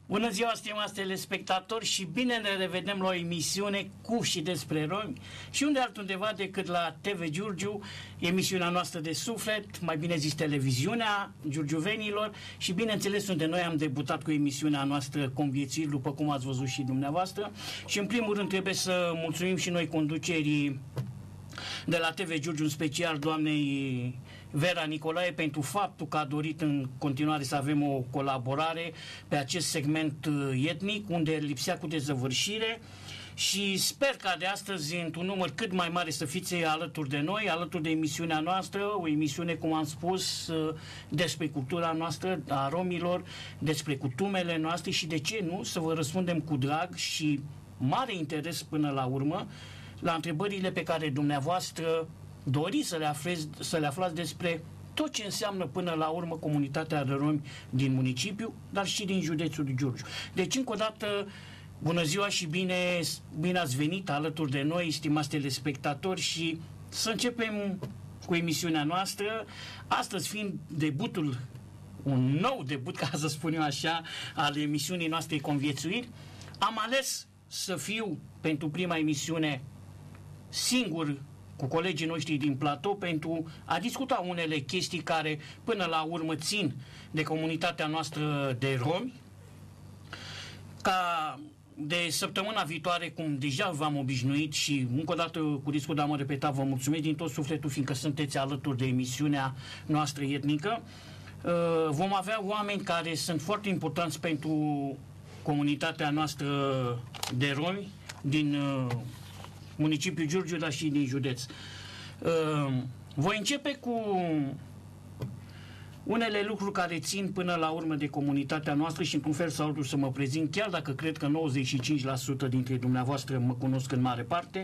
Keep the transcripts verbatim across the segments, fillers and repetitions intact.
Bună ziua, stimați telespectatori, și bine ne revedem la o emisiune cu și despre romi și unde altundeva decât la T V Giurgiu, emisiunea noastră de suflet, mai bine zis televiziunea giurgiuvenilor, și bineînțeles unde noi am debutat cu emisiunea noastră Conviețuiri, după cum ați văzut și dumneavoastră. Și în primul rând trebuie să mulțumim și noi conducerii de la T V Giurgiu, în special doamnei Vera Nicolae, pentru faptul că a dorit în continuare să avem o colaborare pe acest segment etnic, unde lipsea cu dezăvârșire, și sper ca de astăzi, într-un număr cât mai mare, să fiți alături de noi, alături de emisiunea noastră, o emisiune, cum am spus, despre cultura noastră a romilor, despre cutumele noastre și, de ce nu, să vă răspundem cu drag și mare interes până la urmă la întrebările pe care dumneavoastră doriți să le aflați, să le aflați despre tot ce înseamnă până la urmă comunitatea de romi din municipiu, dar și din județul Giurgiu. Deci, încă o dată, bună ziua și bine, bine ați venit alături de noi, stimați telespectatori, și să începem cu emisiunea noastră. Astăzi, fiind debutul, un nou debut, ca să spun eu așa, al emisiunii noastre Conviețuiri, am ales să fiu pentru prima emisiune singur cu colegii noștri din platou pentru a discuta unele chestii care până la urmă țin de comunitatea noastră de romi. Ca de săptămâna viitoare, cum deja v-am obișnuit și încă o dată cu riscul de a mă repeta, vă mulțumesc din tot sufletul, fiindcă sunteți alături de emisiunea noastră etnică. Vom avea oameni care sunt foarte importanți pentru comunitatea noastră de romi din municipiul Giurgiu, dar și din județ. Voi începe cu unele lucruri care țin până la urmă de comunitatea noastră și, într-un fel sau altul, să mă prezint, chiar dacă cred că nouăzeci și cinci la sută dintre dumneavoastră mă cunosc în mare parte,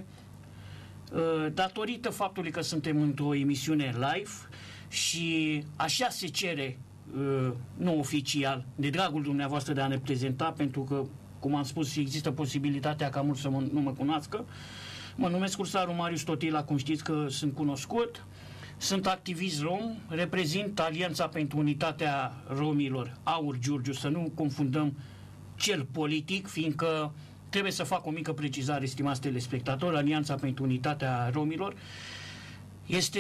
datorită faptului că suntem într-o emisiune live și așa se cere, nu oficial, de dragul dumneavoastră de a ne prezenta, pentru că, cum am spus, există posibilitatea ca mulți să mă, nu mă cunoască. Mă numesc Cursaru Marius Totila, cum știți că sunt cunoscut. Sunt activist rom, reprezint Alianța pentru Unitatea Romilor, Aur Giurgiu, să nu confundăm cel politic, fiindcă trebuie să fac o mică precizare, stimați telespectatori. Alianța pentru Unitatea Romilor este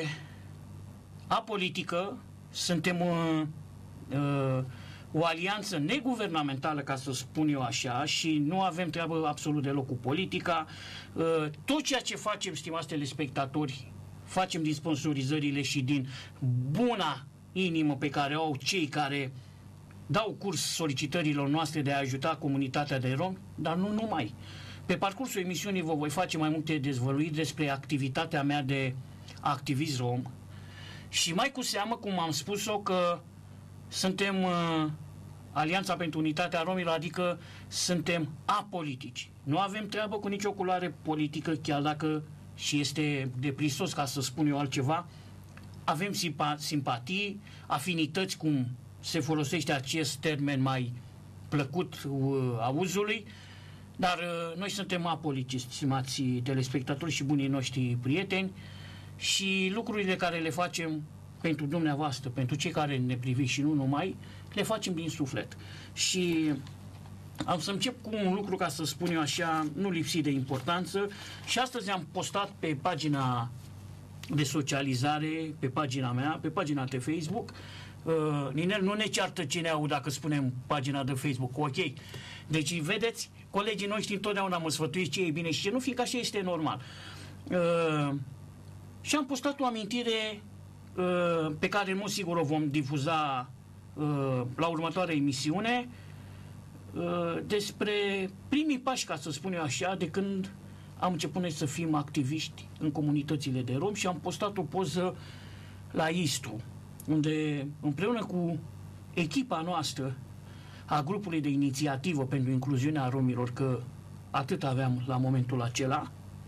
apolitică, suntem uh, uh, o alianță neguvernamentală, ca să spun eu așa, și nu avem treabă absolut deloc cu politica. Tot ceea ce facem, stimați telespectatori, facem din sponsorizările și din buna inimă pe care au cei care dau curs solicitărilor noastre de a ajuta comunitatea de romi, dar nu numai. Pe parcursul emisiunii vă voi face mai multe dezvăluiri despre activitatea mea de activist rom și mai cu seamă, cum am spus-o, că suntem uh, Alianța pentru Unitatea Romilor, adică suntem apolitici. Nu avem treabă cu nicio culoare politică, chiar dacă și este deprisos, ca să spun eu altceva. Avem simpa simpatii, afinități, cum se folosește acest termen mai plăcut uh, auzului, dar uh, noi suntem apolitici, stimați telespectatori și bunii noștri prieteni, și lucrurile care le facem pentru dumneavoastră, pentru cei care ne priviți și nu numai, le facem din suflet. Și am să încep cu un lucru, ca să spun eu așa, nu lipsit de importanță, și astăzi am postat pe pagina de socializare, pe pagina mea, pe pagina de Facebook. Uh, Ninel, nu ne ceartă cine au dacă spunem pagina de Facebook, ok. Deci, vedeți, colegii noștri întotdeauna mă sfătuiesc ce e bine și ce nu, fiindcă așa este normal. Uh, și am postat o amintire pe care în mod sigur o vom difuza uh, la următoarea emisiune, uh, despre primii pași, ca să spun eu așa, de când am început noi să fim activiști în comunitățile de romi, și am postat o poză la Istru, unde împreună cu echipa noastră a grupului de inițiativă pentru incluziunea romilor, că atât aveam la momentul acela,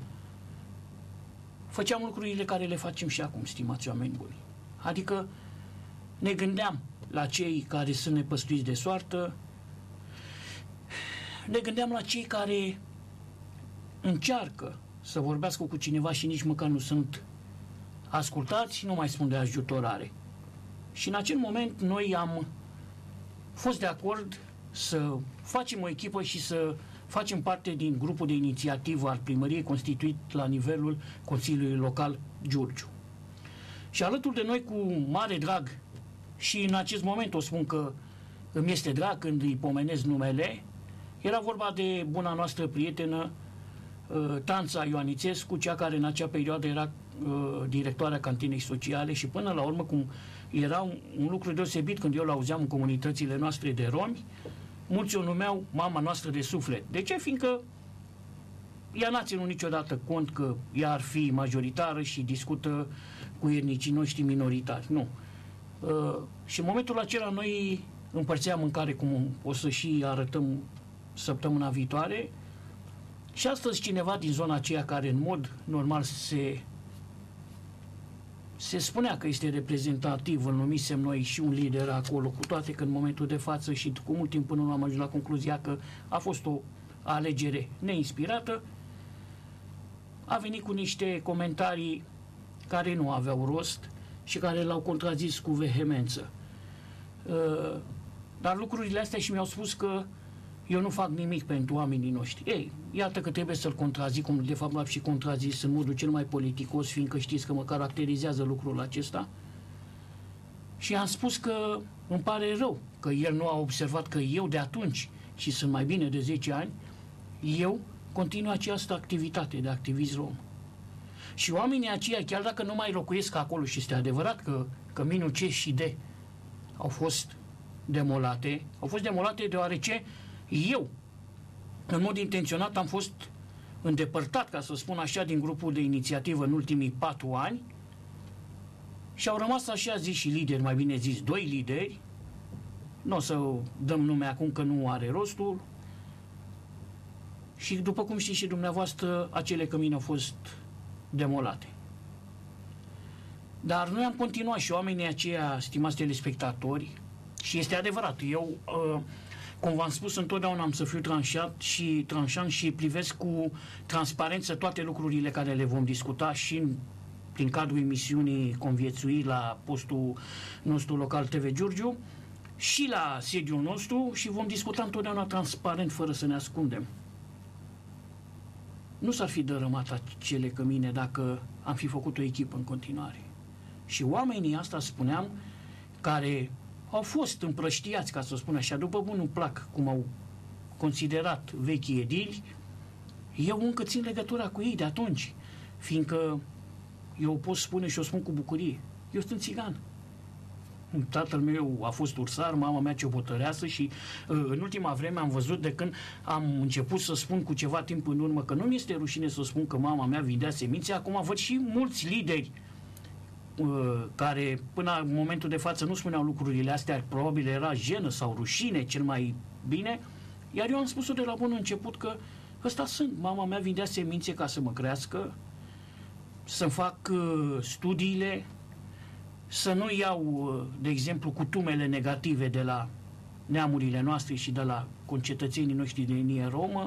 făceam lucrurile care le facem și acum, stimați oameni buni. Adică ne gândeam la cei care sunt nepăstuiți de soartă, ne gândeam la cei care încearcă să vorbească cu cineva și nici măcar nu sunt ascultați, nu mai spun de ajutorare. Și în acel moment noi am fost de acord să facem o echipă și să facem parte din grupul de inițiativă al primăriei constituit la nivelul Consiliului Local Giurgiu. Și alături de noi, cu mare drag, și în acest moment o spun că îmi este drag când îi pomenesc numele, era vorba de buna noastră prietenă Tanța Ioanițescu, cea care în acea perioadă era directoarea cantinei sociale, și până la urmă, cum era un, un lucru deosebit când eu l-auzeam în comunitățile noastre de romi, mulți o numeau mama noastră de suflet. De ce? Fiindcă ea n-a ținut niciodată cont că ea ar fi majoritară și discută cu etnicii noștri minoritari. Nu. Uh, și în momentul acela noi împărțeam mâncare, cum o să și arătăm săptămâna viitoare, și astăzi cineva din zona aceea care în mod normal se se spunea că este reprezentativ, îl numisem noi și un lider acolo, cu toate că în momentul de față și cu mult timp până nu am ajuns la concluzia că a fost o alegere neinspirată, a venit cu niște comentarii care nu aveau rost și care l-au contrazis cu vehemență. Dar lucrurile astea și mi-au spus că eu nu fac nimic pentru oamenii noștri. Ei, iată că trebuie să-l contrazic, cum de fapt l-am și contrazis în modul cel mai politicos, fiindcă știți că mă caracterizează lucrul acesta. Și am spus că îmi pare rău că el nu a observat că eu de atunci, și sunt mai bine de zece ani, eu continui această activitate de activist rom. Și oamenii aceia, chiar dacă nu mai locuiesc acolo, și este adevărat că căminul C și D au fost demolate, au fost demolate deoarece eu, în mod intenționat, am fost îndepărtat, ca să spun așa, din grupul de inițiativă în ultimii patru ani și au rămas, așa zis, și lideri, mai bine zis, doi lideri. Nu o să dăm nume acum că nu are rostul. Și după cum știți și dumneavoastră, acele cămini au fost demolate. Dar noi am continuat și oamenii aceia, stimați telespectatori, și este adevărat, eu... Uh, cum v-am spus, întotdeauna am să fiu tranșat și tranșant și privesc cu transparență toate lucrurile care le vom discuta și în, prin cadrul emisiunii Conviețui la postul nostru local T V Giurgiu și la sediul nostru, și vom discuta întotdeauna transparent, fără să ne ascundem. Nu s-ar fi dărâmat acele cămine dacă am fi făcut o echipă în continuare. Și oamenii, asta spuneam, care au fost împrăștiați, ca să spun așa, după bunul plac, cum au considerat vechii edili, eu încă țin legătura cu ei de atunci, fiindcă eu pot spune și o spun cu bucurie, eu sunt țigan. Tatăl meu a fost ursar, mama mea ciobotăreasă și în ultima vreme am văzut, de când am început să spun cu ceva timp în urmă că nu mi este rușine să spun că mama mea vindea semințe, acum văd și mulți lideri care până în momentul de față nu spuneau lucrurile astea, probabil era jenă sau rușine cel mai bine, iar eu am spus-o de la bun început că ăsta sunt, mama mea vindea semințe ca să mă crească, să-mi fac uh, studiile, să nu iau, uh, de exemplu, cutumele negative de la neamurile noastre și de la concetățenii noștri de etnie romă.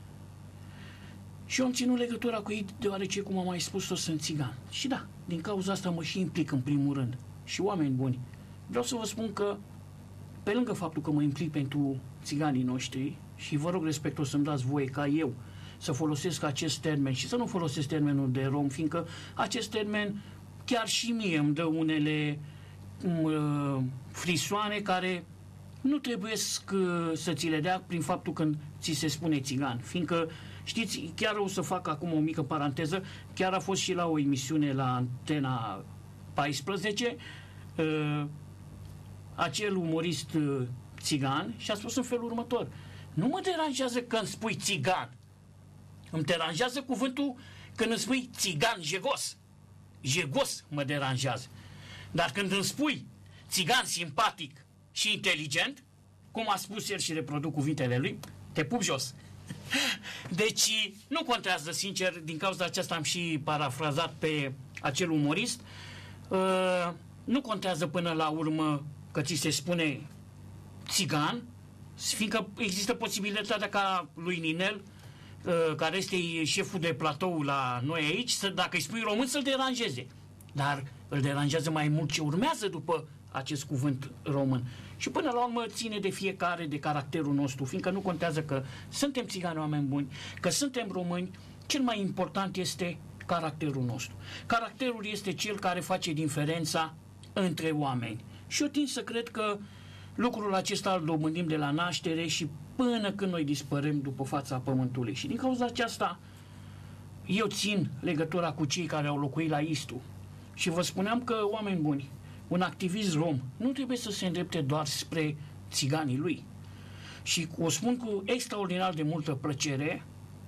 Și eu am ținut legătura cu ei deoarece, cum am mai spus-o, sunt țigan. Și da, din cauza asta mă și implic în primul rând. Și oameni buni, vreau să vă spun că, pe lângă faptul că mă implic pentru țiganii noștri, și vă rog respectos să-mi dați voie ca eu să folosesc acest termen și să nu folosesc termenul de rom, fiindcă acest termen chiar și mie îmi dă unele uh, frisoane care nu trebuie să ți le dea prin faptul când ți se spune țigan, fiindcă știți, chiar o să fac acum o mică paranteză, chiar a fost și la o emisiune la Antena paisprezece uh, acel umorist uh, țigan și a spus în felul următor: nu mă deranjează că îmi spui țigan, îmi deranjează cuvântul când îmi spui țigan jegos, jegos mă deranjează, dar când îmi spui țigan simpatic și inteligent, cum a spus el și reproduc cuvintele lui, te pup jos. Deci nu contează, sincer, din cauza aceasta am și parafrazat pe acel umorist, uh, nu contează până la urmă că ți se spune țigan, fiindcă există posibilitatea ca lui Ninel, uh, care este șeful de platou la noi aici, să, dacă îi spui român, să-l deranjeze. Dar îl deranjează mai mult ce urmează după acest cuvânt român. Și până la urmă ține de fiecare, de caracterul nostru, fiindcă nu contează că suntem țigani, oameni buni, că suntem români, cel mai important este caracterul nostru. Caracterul este cel care face diferența între oameni. Și eu tind să cred că lucrul acesta îl dobândim de la naștere și până când noi dispărem după fața pământului. Și din cauza aceasta eu țin legătura cu cei care au locuit la Istru. Și vă spuneam că, oameni buni, un activist rom nu trebuie să se îndrepte doar spre țiganii lui. Și o spun cu extraordinar de multă plăcere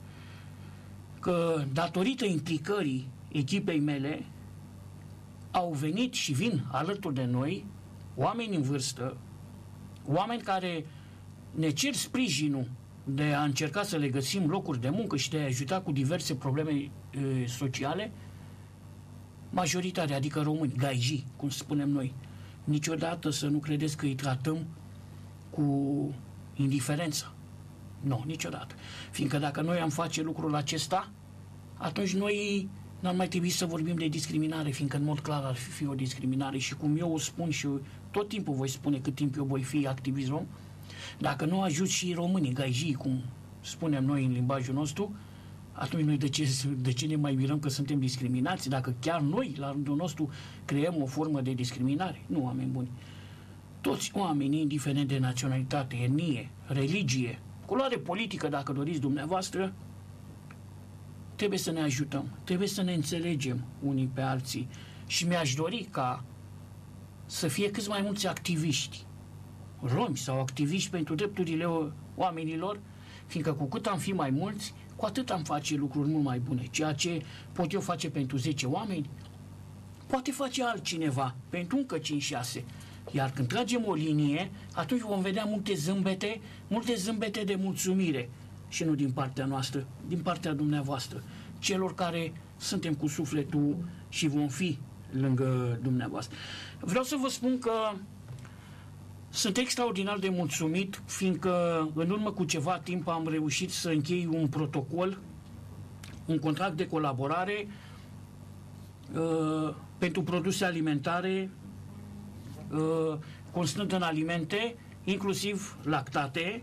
că, datorită implicării echipei mele, au venit și vin alături de noi oameni în vârstă, oameni care ne cer sprijinul de a încerca să le găsim locuri de muncă și de a ajuta cu diverse probleme e, sociale, majoritatea, adică români, gaiji, cum spunem noi. Niciodată să nu credeți că îi tratăm cu indiferență. Nu, niciodată. Fiindcă dacă noi am face lucrul acesta, atunci noi n-ar mai trebui să vorbim de discriminare, fiindcă în mod clar ar fi o discriminare. Și cum eu o spun și eu, tot timpul voi spune cât timp eu voi fi activist rom, dacă nu ajut și românii, gaijii, cum spunem noi în limbajul nostru, atunci noi de ce, de ce ne mai mirăm că suntem discriminați, dacă chiar noi, la rândul nostru, creăm o formă de discriminare? Nu, oameni buni. Toți oamenii, indiferent de naționalitate, etnie, religie, culoare politică, dacă doriți dumneavoastră, trebuie să ne ajutăm, trebuie să ne înțelegem unii pe alții. Și mi-aș dori ca să fie cât mai mulți activiști romi sau activiști pentru drepturile oamenilor, fiindcă cu cât am fi mai mulți, cu atât am face lucruri mult mai bune. Ceea ce pot eu face pentru zece oameni, poate face altcineva pentru încă cinci șase. Iar când tragem o linie, atunci vom vedea multe zâmbete, multe zâmbete de mulțumire. Și nu din partea noastră, din partea dumneavoastră, celor care suntem cu sufletul și vom fi lângă dumneavoastră. Vreau să vă spun că sunt extraordinar de mulțumit, fiindcă în urmă cu ceva timp am reușit să închei un protocol, un contract de colaborare uh, pentru produse alimentare uh, constând în alimente, inclusiv lactate,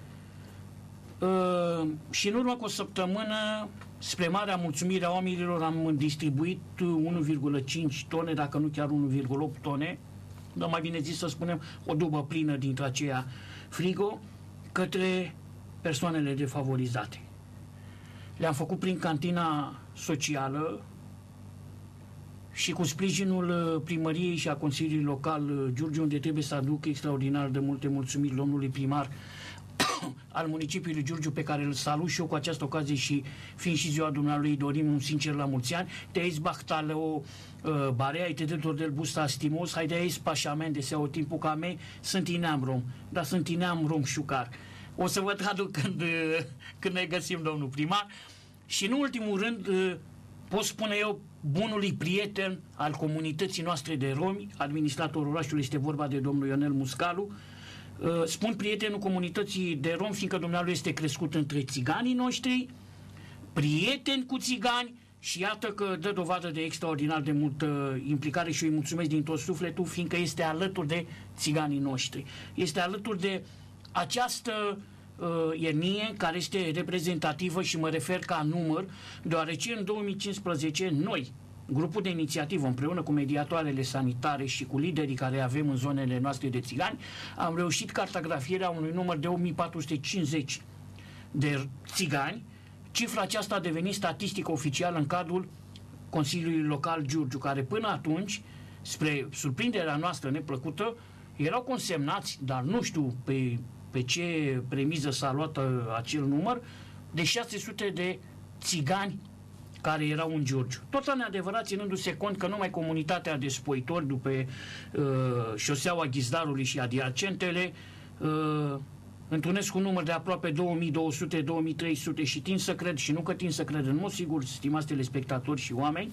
uh, și în urmă cu o săptămână, spre marea mulțumire a oamenilor, am distribuit unu virgulă cinci tone, dacă nu chiar unu virgulă opt tone, dar mai bine zis să spunem o dubă plină dintre aceea frigo, către persoanele defavorizate. Le-am făcut prin cantina socială și cu sprijinul primăriei și a Consiliului Local Giurgiu, unde trebuie să aduc extraordinar de multe mulțumiri domnului primar al municipiului Giurgiu, pe care îl salut și eu cu această ocazie și fiind și ziua dumnealui, dorim un sincer la mulți ani. Te aici bahtale o uh, barea, ai te dreptul del busta stimos, hai de aici pașamente, se o timpul ca mei, sunt ineam rom, dar sunt ineam rom șucar. O să vă traduc când, uh, când ne găsim, domnul primar. Și în ultimul rând, uh, pot spune eu, bunului prieten al comunității noastre de romi, administratorul orașului, este vorba de domnul Ionel Muscalu. Spun prietenul comunității de rom, fiindcă dumnealui este crescut între țiganii noștri, prieten cu țigani, și iată că dă dovadă de extraordinar de multă implicare și eu îi mulțumesc din tot sufletul, fiindcă este alături de țiganii noștri. Este alături de această uh, etnie care este reprezentativă și mă refer ca număr, deoarece în două mii cincisprezece noi, grupul de inițiativă, împreună cu mediatoarele sanitare și cu liderii care avem în zonele noastre de țigani, am reușit cartografierea unui număr de opt mii patru sute cincizeci de țigani. Cifra aceasta a devenit statistică oficială în cadrul Consiliului Local Giurgiu, care până atunci, spre surprinderea noastră neplăcută, erau consemnați, dar nu știu pe, pe ce premiză s-a luat acel număr, de șase sute de țigani care erau în Giurgiu. Tot neadevărat, ținându-se cont că numai comunitatea de spoitori după uh, șoseaua Ghizdarului și adiacentele uh, întâlnesc un număr de aproape două mii două sute - două mii trei sute și tind să cred, și nu că tind să cred, în mod sigur, stimați telespectatori și oameni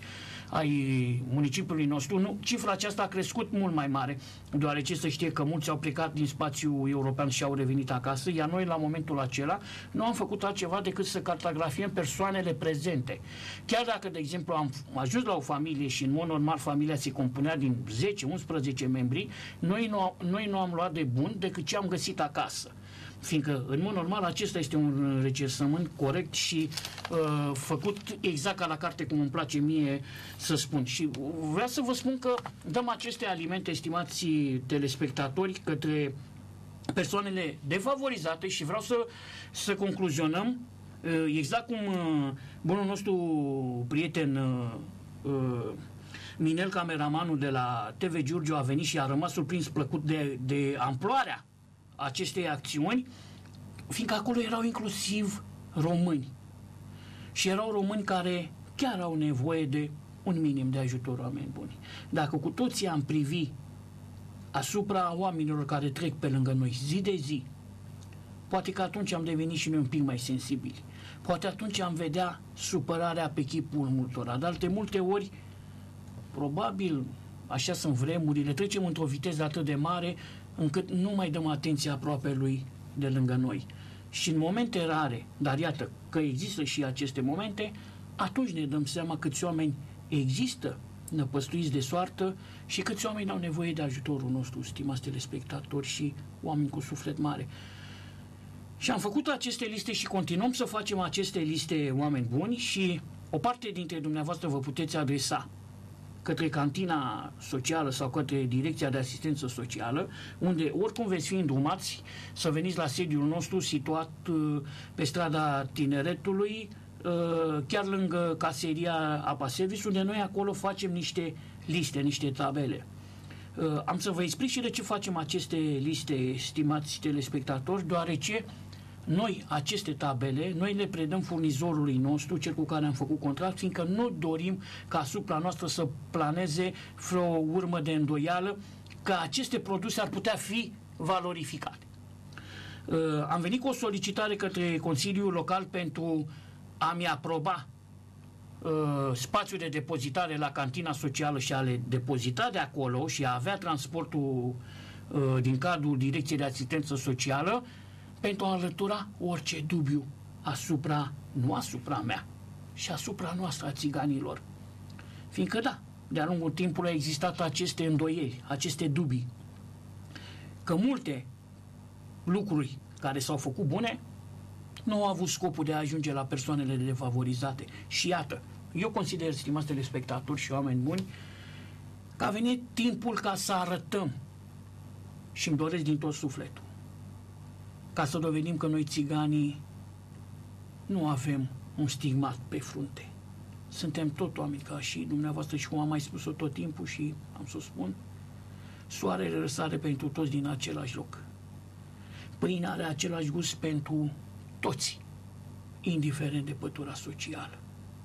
ai municipiului nostru, nu, cifra aceasta a crescut mult mai mare, deoarece să știe că mulți au plecat din spațiul european și au revenit acasă, iar noi la momentul acela nu am făcut altceva decât să cartografiem persoanele prezente. Chiar dacă, de exemplu, am ajuns la o familie și în mod normal familia se compunea din zece - unsprezece membri, noi nu, noi nu am luat de bun decât ce am găsit acasă. Fiindcă, în mod normal, acesta este un recensământ corect și uh, făcut exact ca la carte, cum îmi place mie să spun. Și vreau să vă spun că dăm aceste alimente, estimați telespectatori, către persoanele defavorizate și vreau să, să concluzionăm uh, exact cum uh, bunul nostru prieten uh, uh, Minel, cameramanul de la T V Giurgiu, a venit și a rămas surprins plăcut de, de amploarea acestei acțiuni, fiindcă acolo erau inclusiv români. Și erau români care chiar au nevoie de un minim de ajutor, oameni buni. Dacă cu toții am privi asupra oamenilor care trec pe lângă noi zi de zi, poate că atunci am devenit și noi un pic mai sensibili. Poate atunci am vedea supărarea pe chipul multora. Dar de multe ori, probabil, așa sunt vremurile, trecem într-o viteză atât de mare încât nu mai dăm atenție aproape lui de lângă noi. Și în momente rare, dar iată că există și aceste momente, atunci ne dăm seama câți oameni există năpăstuiți de soartă și câți oameni au nevoie de ajutorul nostru, stimați telespectatori și oameni cu suflet mare. Și am făcut aceste liste și continuăm să facem aceste liste, oameni buni, și o parte dintre dumneavoastră vă puteți adresa către cantina socială sau către Direcția de Asistență Socială, unde oricum veți fi îndrumați să veniți la sediul nostru situat uh, pe strada Tineretului, uh, chiar lângă caseria Apa Service, unde noi acolo facem niște liste, niște tabele. Uh, am să vă explic și de ce facem aceste liste, stimați telespectatori, deoarece noi, aceste tabele, noi le predăm furnizorului nostru, cel cu care am făcut contract, fiindcă nu dorim ca asupra noastră să planeze vreo urmă de îndoială că aceste produse ar putea fi valorificate. Uh, am venit cu o solicitare către Consiliul Local pentru a-mi aproba uh, spațiul de depozitare la cantina socială și a le depozita de acolo și a avea transportul uh, din cadrul Direcției de Asistență Socială, pentru a înlătura orice dubiu asupra, nu asupra mea, și asupra noastră a țiganilor. Fiindcă da, de-a lungul timpului au existat aceste îndoieli, aceste dubii, că multe lucruri care s-au făcut bune nu au avut scopul de a ajunge la persoanele defavorizate. Și iată, eu consider, stimați telespectatori și oameni buni, că a venit timpul ca să arătăm, și îmi doresc din tot sufletul, ca să dovedim că noi țiganii nu avem un stigmat pe frunte. Suntem tot oameni ca și dumneavoastră și cum am mai spus-o tot timpul și am să o spun, soarele răsare pentru toți din același loc. Pâinea are același gust pentru toți, indiferent de pătura socială.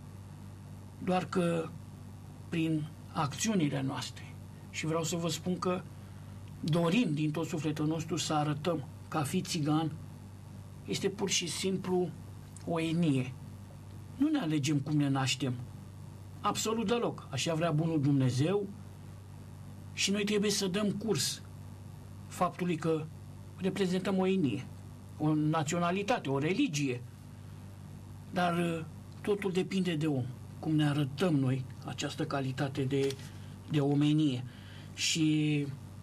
Doar că prin acțiunile noastre, și vreau să vă spun că dorim din tot sufletul nostru să arătăm că a fi țigan este pur și simplu o enie. Nu ne alegem cum ne naștem. Absolut deloc. Așa vrea bunul Dumnezeu și noi trebuie să dăm curs faptului că reprezentăm o enie, o naționalitate, o religie. Dar totul depinde de om. Cum ne arătăm noi această calitate de, de omenie. Și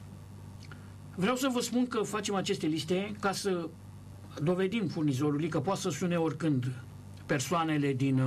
vreau să vă spun că facem aceste liste ca să dovedim furnizorului că poate să sune oricând persoanele din,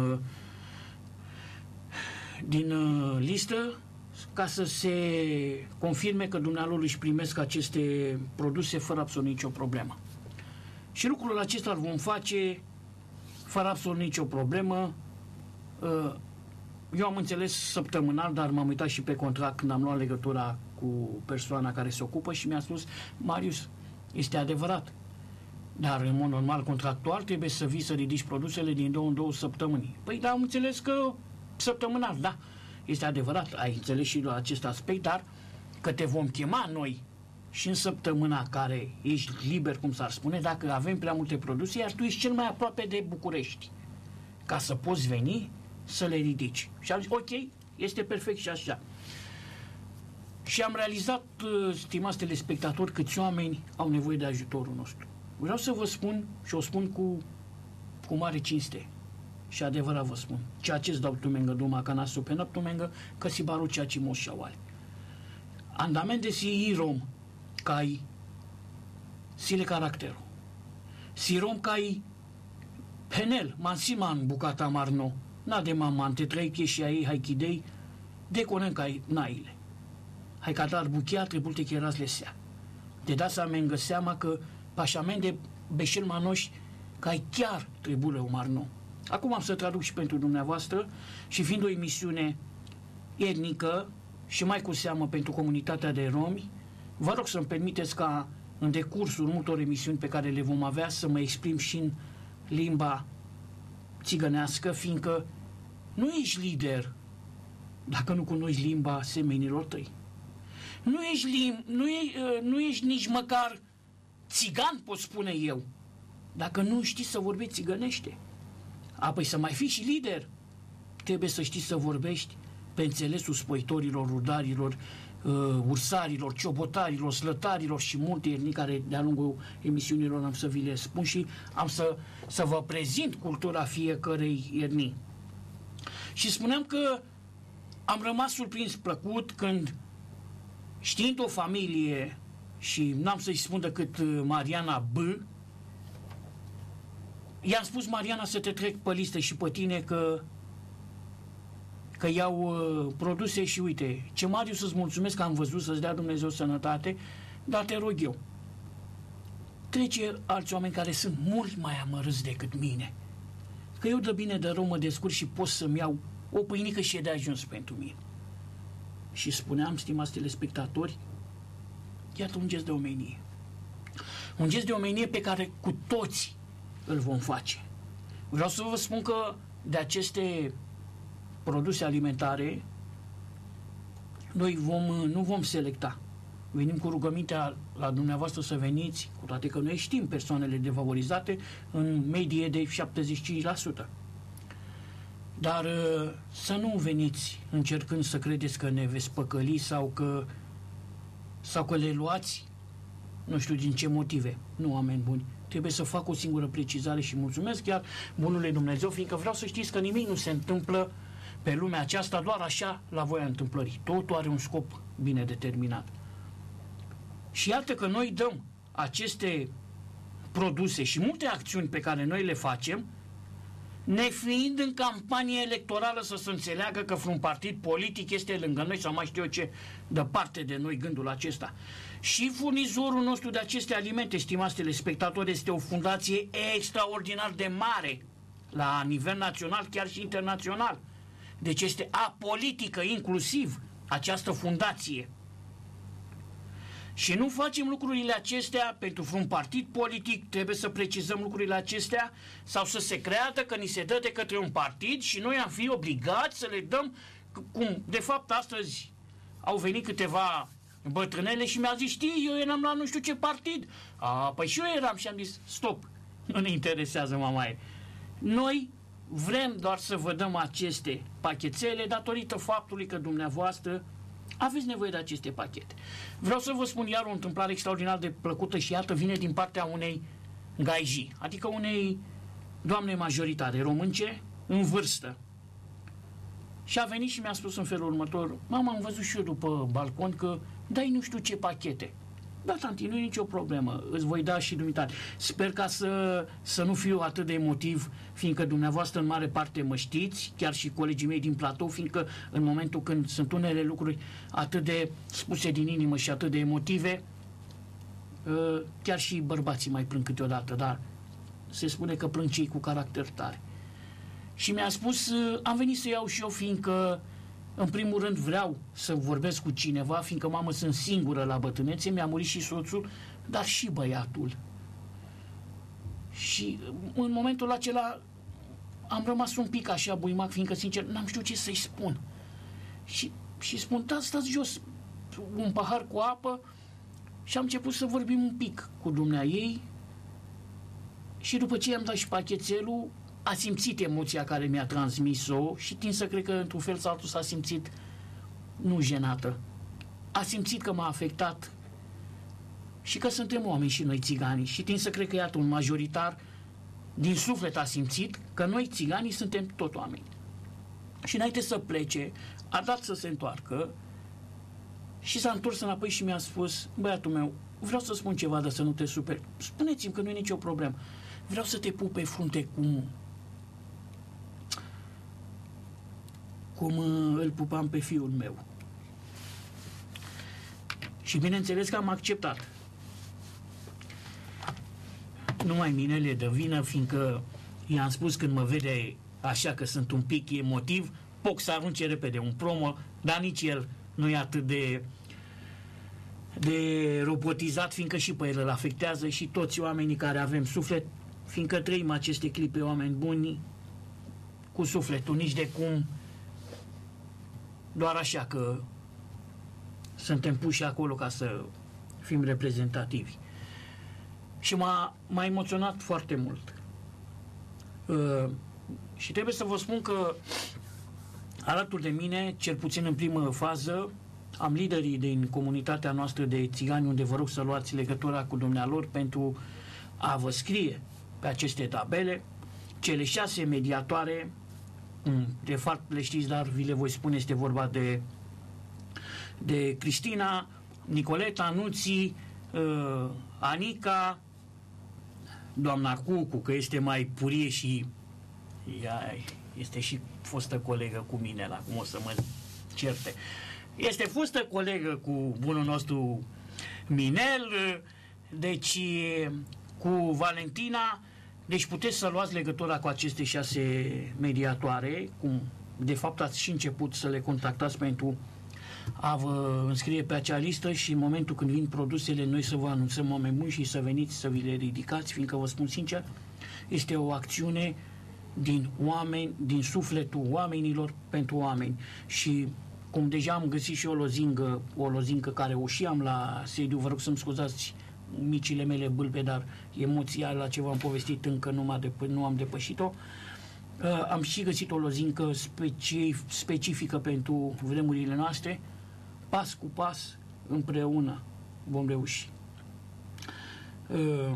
din listă ca să se confirme că dumnealor își primesc aceste produse fără absolut nicio problemă. Și lucrul acesta îl vom face fără absolut nicio problemă. Eu am înțeles săptămânal, dar m-am uitat și pe contract când am luat legătura cu persoana care se ocupă și mi-a spus: Marius, este adevărat, dar în mod normal contractual trebuie să vii să ridici produsele din două în două săptămâni. Păi da, am înțeles că săptămânal, da, este adevărat, ai înțeles și la acest aspect, dar că te vom chema noi și în săptămâna care ești liber, cum s-ar spune, dacă avem prea multe produse, iar tu ești cel mai aproape de București, ca să poți veni să le ridici. Și am zis, ok, este perfect și așa. Și am realizat, stimați telespectatori, câți oameni au nevoie de ajutorul nostru. Vreau să vă spun, și o spun cu, cu mare cinste, și adevărat vă spun, ceea ce îți dau tu mengă duma ca nasul pe năptu mengă, că si baru ceea ce moș șauale. Andamente si rom, cai si le caracterul. Si rom cai penel, man si man bucata marno, na de maman, te trei și ai hai chidei, de conen cai naile. Hai ca dar buchea trebuie te cheras lesea. De da să mengă seama că pașament de beșel manoși cai chiar trebuie o marno. Acum am să traduc și pentru dumneavoastră și fiind o emisiune etnică și mai cu seamă pentru comunitatea de romi, vă rog să-mi permiteți ca în decursul multor emisiuni pe care le vom avea să mă exprim și în limba țigănească, fiindcă nu ești lider dacă nu cunoști limba semenilor tăi. Nu ești, lim, nu, e, nu ești nici măcar țigan, pot spune eu, dacă nu știi să vorbești țigănește. Apoi să mai fii și lider, trebuie să știi să vorbești pe înțelesul spăitorilor, rudarilor, uh, ursarilor, ciobotarilor, slătarilor și multe etnii care de-a lungul emisiunilor am să vi le spun și am să, să vă prezint cultura fiecărei etnii. Și spuneam că am rămas surprins plăcut când, știind o familie, și n-am să-i spun decât Mariana B., i-am spus, Mariana, să te trec pe listă și pe tine că că iau uh, produse și uite, ce Mariu să-ți mulțumesc că am văzut, să-ți dea Dumnezeu sănătate, dar te rog eu, trece alți oameni care sunt mult mai amărâți decât mine, că eu de bine de rău mă descurc și pot să-mi iau o pâinică și e de ajuns pentru mine. Și spuneam, stimați telespectatori, iată un gest de omenie. Un gest de omenie pe care cu toți îl vom face. Vreau să vă spun că de aceste produse alimentare noi vom, nu vom selecta. Venim cu rugămintea la dumneavoastră să veniți, cu toate că noi știm persoanele defavorizate în medie de șaptezeci și cinci la sută. Dar să nu veniți încercând să credeți că ne veți păcăli sau că, sau că le luați, nu știu din ce motive. Nu, oameni buni. Trebuie să fac o singură precizare și mulțumesc chiar bunului Dumnezeu, fiindcă vreau să știți că nimic nu se întâmplă pe lumea aceasta doar așa la voia întâmplării. Totul are un scop bine determinat. Și iată că noi dăm aceste produse și multe acțiuni pe care noi le facem, nefiind în campanie electorală să se înțeleagă că vreun partid politic este lângă noi sau mai știu eu ce, departe de noi gândul acesta. Și furnizorul nostru de aceste alimente, stimați telespectatori, este o fundație extraordinar de mare la nivel național, chiar și internațional. Deci este apolitică inclusiv această fundație. Și nu facem lucrurile acestea pentru un partid politic, trebuie să precizăm lucrurile acestea, sau să se creadă că ni se dă de către un partid și noi am fi obligați să le dăm, cum de fapt astăzi au venit câteva bătrânele și mi-a zis, știi, eu eram la nu știu ce partid. A, păi și eu eram și am zis, stop, nu ne interesează, mamaie. Noi vrem doar să vă dăm aceste pachetele datorită faptului că dumneavoastră aveți nevoie de aceste pachete. Vreau să vă spun iar o întâmplare extraordinar de plăcută și iată vine din partea unei gaiji, adică unei doamne majoritare românce în vârstă. Și a venit și mi-a spus în felul următor, mama, am văzut și eu după balcon că dai nu știu ce pachete. Da, tanti, nu e nicio problemă, îți voi da și dumitare. Sper ca să, să nu fiu atât de emotiv, fiindcă dumneavoastră în mare parte mă știți, chiar și colegii mei din platou, fiindcă în momentul când sunt unele lucruri atât de spuse din inimă și atât de emotive, chiar și bărbații mai plâng câteodată, dar se spune că plâng cei cu caracter tare. Și mi-a spus, am venit să iau și eu, fiindcă în primul rând vreau să vorbesc cu cineva, fiindcă mamă sunt singură la bătrânețe, mi-a murit și soțul, dar și băiatul. Și în momentul acela am rămas un pic așa buimac, fiindcă sincer n-am știut ce să-i spun. Și, și spun, da, stați jos, un pahar cu apă Și am început să vorbim un pic cu dumnea ei și după ce i-am dat și pachetelul, a simțit emoția care mi-a transmis-o și tin să cred că într-un fel sau altul s-a simțit nu jenată. A simțit că m-a afectat și că suntem oameni și noi țiganii și tin să cred că iată un majoritar din suflet a simțit că noi țiganii suntem tot oameni. Și înainte să plece, a dat să se întoarcă și s-a întors înapoi și mi-a spus: băiatul meu, vreau să spun ceva, dar să nu te superi. Spuneți-mi că nu e nicio problemă. Vreau să te pup pe frunte cum cum îl pupam pe fiul meu. Și bineînțeles că am acceptat. Numai mine le dă vină, fiindcă i-am spus când mă vede așa că sunt un pic emotiv, poc să arunce repede un promo, dar nici el nu e atât de de robotizat, fiindcă și pe el îl afectează și toți oamenii care avem suflet, fiindcă trăim aceste clipe, oameni buni, cu sufletul, nici de cum doar așa că suntem puși acolo ca să fim reprezentativi. Și m-a, m-a emoționat foarte mult. Uh, și trebuie să vă spun că alături de mine, cel puțin în primă fază, am liderii din comunitatea noastră de țigani, unde vă rog să luați legătura cu dumnealor pentru a vă scrie pe aceste tabele. Cele șase mediatoare, de fapt le știți, dar vi le voi spune, este vorba de de Cristina, Nicoleta, Nuții, uh, Anica, doamna Cucu, că este mai purie și ea este și fostă colegă cu mine, la cum o să mă certe. Este fostă colegă cu bunul nostru Minel, deci cu Valentina, deci puteți să luați legătura cu aceste șase mediatoare, cum de fapt ați și început să le contactați pentru a vă înscrie pe acea listă și în momentul când vin produsele, noi să vă anunțăm, oameni buni, și să veniți să vi le ridicați, fiindcă vă spun sincer, este o acțiune din oameni, din sufletul oamenilor pentru oameni. Și cum deja am găsit și o lozingă, o lozingă care o și am la sediu, vă rog să-mi scuzați micile mele bâlbe, dar emoția la ce v-am povestit încă nu, m-a depă- nu am depășit-o. Uh, am și găsit o lozincă speci- specifică pentru vremurile noastre. Pas cu pas, împreună vom reuși. Uh,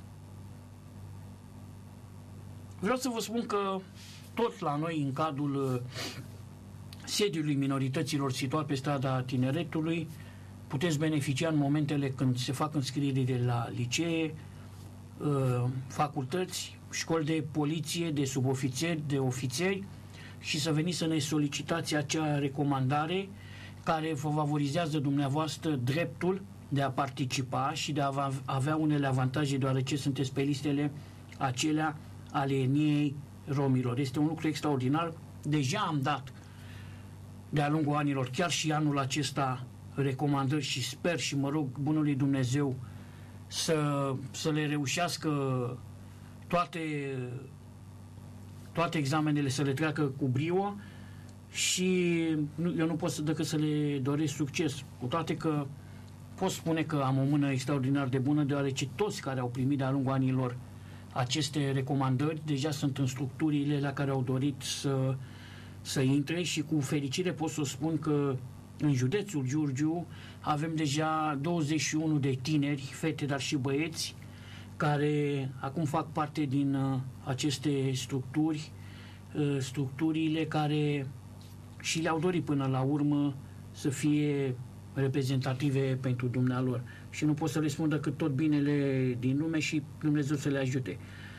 vreau să vă spun că tot la noi, în cadrul uh, sediului minorităților situat pe strada Tineretului, puteți beneficia în momentele când se fac înscrieri de la licee, uh, facultăți, școli de poliție, de subofițeri, de ofițeri, și să veniți să ne solicitați acea recomandare care vă favorizează dumneavoastră dreptul de a participa și de a avea unele avantaje, deoarece sunteți pe listele acelea ale etniei romilor. Este un lucru extraordinar. Deja am dat de-a lungul anilor, chiar și anul acesta, recomandări și sper și mă rog bunului Dumnezeu să, să le reușească toate, toate examenele, să le treacă cu brio, și nu, eu nu pot să decât să le doresc succes, cu toate că pot spune că am o mână extraordinar de bună, deoarece toți care au primit de-a lungul anilor aceste recomandări deja sunt în structurile la care au dorit să, să intre, și cu fericire pot să spun că în județul Giurgiu avem deja douăzeci și unu de tineri, fete, dar și băieți, care acum fac parte din uh, aceste structuri, uh, structurile care și le-au dorit până la urmă să fie reprezentative pentru dumnealor. Și nu pot să le spun decât tot binele din lume și Dumnezeu să le ajute.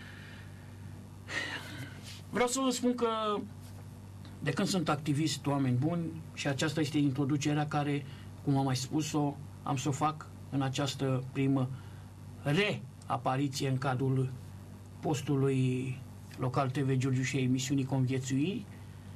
Vreau să vă spun că de când sunt activist, oameni buni, și aceasta este introducerea care, cum am mai spus-o, am să o fac în această primă reapariție în cadrul postului Local T V Giurgiu și emisiunii Conviețuiri.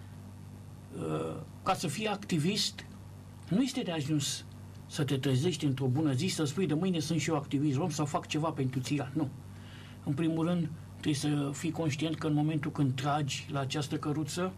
Ca să fii activist, nu este de ajuns să te trezești într-o bună zi, să spui de mâine sunt și eu activist rom, să fac ceva pentru țigani. Nu. În primul rând, trebuie să fii conștient că în momentul când tragi la această căruță,